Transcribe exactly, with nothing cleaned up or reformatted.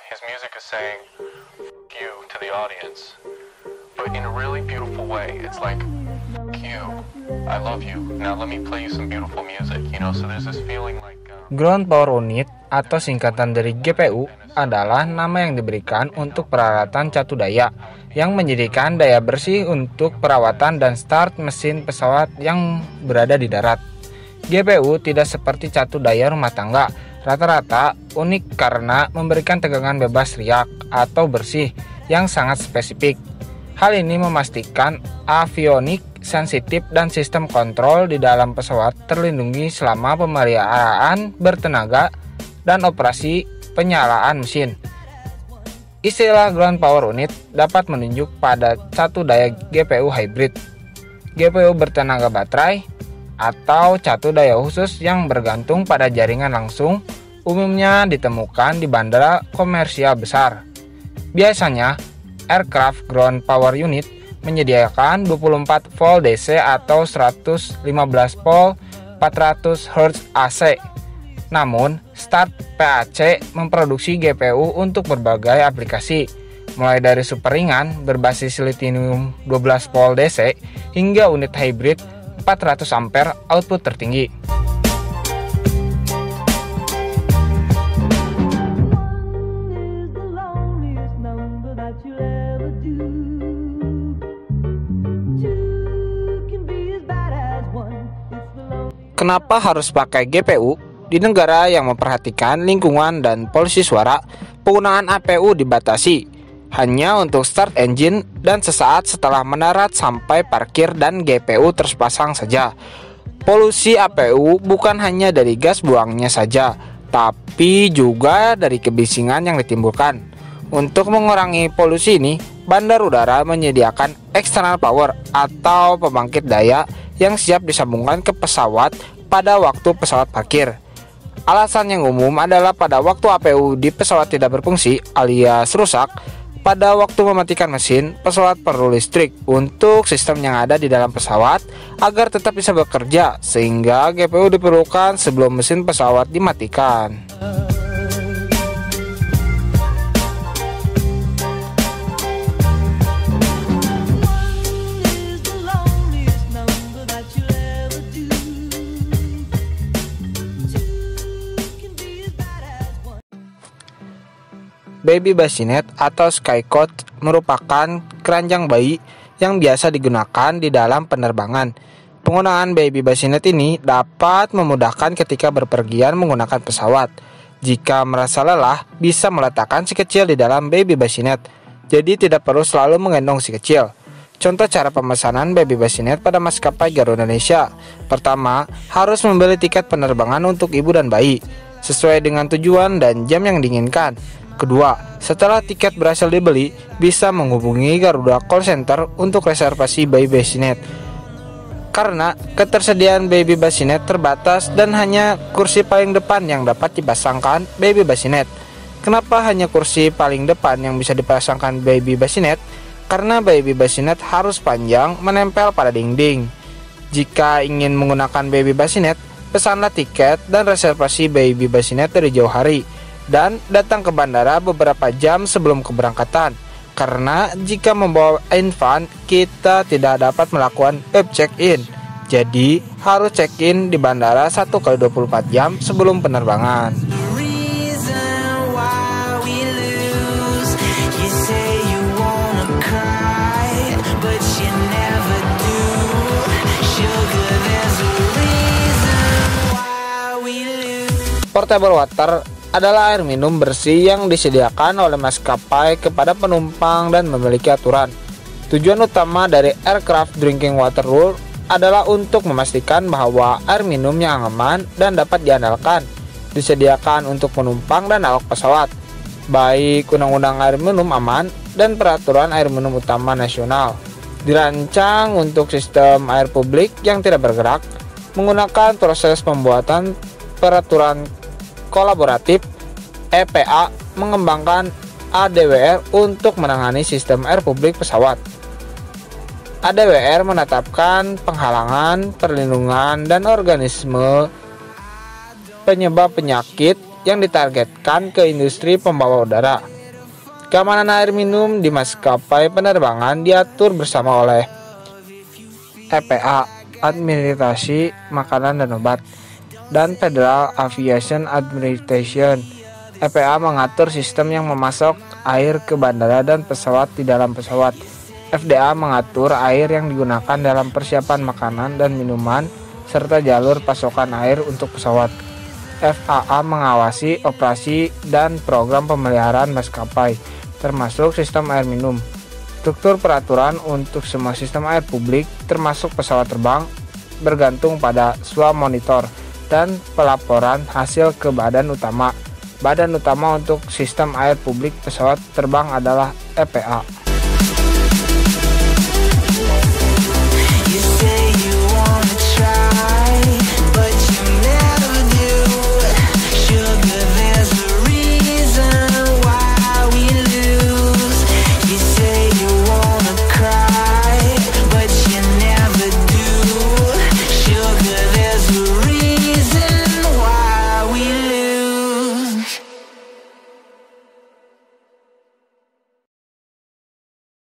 his music is saying "F you" to the audience, but in a really beautiful way. It's like, "F you, I love you. Now let me play you some beautiful music." You know, so there's this feeling like um, Ground Power Unit atau singkatan dari G P U adalah nama yang diberikan untuk peralatan catu daya yang menyediakan daya bersih untuk perawatan dan start mesin pesawat yang berada di darat. G P U tidak seperti catu daya rumah tangga, rata-rata unik karena memberikan tegangan bebas riak atau bersih yang sangat spesifik. Hal ini memastikan avionik sensitif dan sistem kontrol di dalam pesawat terlindungi selama pemeliharaan bertenaga dan operasi penyalaan mesin. Istilah Ground Power Unit dapat menunjuk pada catu daya G P U hybrid, G P U bertenaga baterai, atau catu daya khusus yang bergantung pada jaringan langsung, umumnya ditemukan di bandara komersial besar. Biasanya, Aircraft Ground Power Unit menyediakan dua puluh empat volt D C atau seratus lima belas volt empat ratus hertz A C. Namun, Start P A C memproduksi G P U untuk berbagai aplikasi, mulai dari super ringan berbasis lithium dua belas volt D C hingga unit hybrid empat ratus ampere output tertinggi. Kenapa harus pakai G P U? Di negara yang memperhatikan lingkungan dan polusi suara, penggunaan A P U dibatasi hanya untuk start engine dan sesaat setelah mendarat sampai parkir dan G P U terpasang saja. Polusi A P U bukan hanya dari gas buangnya saja, tapi juga dari kebisingan yang ditimbulkan. Untuk mengurangi polusi ini, bandar udara menyediakan external power atau pembangkit daya yang siap disambungkan ke pesawat pada waktu pesawat parkir. Alasan yang umum adalah pada waktu A P U di pesawat tidak berfungsi alias rusak, pada waktu mematikan mesin, pesawat perlu listrik untuk sistem yang ada di dalam pesawat agar tetap bisa bekerja, sehingga G P U diperlukan sebelum mesin pesawat dimatikan. Baby bassinet atau skycot merupakan keranjang bayi yang biasa digunakan di dalam penerbangan. Penggunaan baby bassinet ini dapat memudahkan ketika berpergian menggunakan pesawat. Jika merasa lelah, bisa meletakkan si kecil di dalam baby bassinet, jadi tidak perlu selalu menggendong si kecil. Contoh cara pemesanan baby bassinet pada maskapai Garuda Indonesia. Pertama, harus membeli tiket penerbangan untuk ibu dan bayi sesuai dengan tujuan dan jam yang diinginkan. Kedua, setelah tiket berhasil dibeli, bisa menghubungi Garuda Call Center untuk reservasi baby bassinet. Karena ketersediaan baby bassinet terbatas dan hanya kursi paling depan yang dapat dipasangkan baby bassinet. Kenapa hanya kursi paling depan yang bisa dipasangkan baby bassinet? Karena baby bassinet harus panjang menempel pada dinding. Jika ingin menggunakan baby bassinet, pesanlah tiket dan reservasi baby bassinet dari jauh hari dan datang ke bandara beberapa jam sebelum keberangkatan. Karena jika membawa infant, kita tidak dapat melakukan web check-in. Jadi harus check-in di bandara satu kali dua puluh empat jam sebelum penerbangan. Portable water adalah air minum bersih yang disediakan oleh maskapai kepada penumpang dan memiliki aturan. Tujuan utama dari Aircraft Drinking Water Rule adalah untuk memastikan bahwa air minum yang aman dan dapat diandalkan disediakan untuk penumpang dan awak pesawat, baik Undang-Undang Air Minum Aman dan Peraturan Air Minum Utama Nasional. Dirancang untuk sistem air publik yang tidak bergerak, menggunakan proses pembuatan peraturan kolaboratif. E P A mengembangkan A D W R untuk menangani sistem air publik pesawat. A D W R menetapkan penghalangan, perlindungan, dan organisme penyebab penyakit yang ditargetkan ke industri pembawa udara. Keamanan air minum di maskapai penerbangan diatur bersama oleh E P A, Administrasi Makanan dan Obat, dan Federal Aviation Administration. E P A mengatur sistem yang memasok air ke bandara dan pesawat di dalam pesawat. F D A mengatur air yang digunakan dalam persiapan makanan dan minuman serta jalur pasokan air untuk pesawat. F A A mengawasi operasi dan program pemeliharaan maskapai, termasuk sistem air minum. Struktur peraturan untuk semua sistem air publik, termasuk pesawat terbang, bergantung pada swab monitor dan pelaporan hasil ke badan utama. Badan utama untuk sistem air publik pesawat terbang adalah E P A.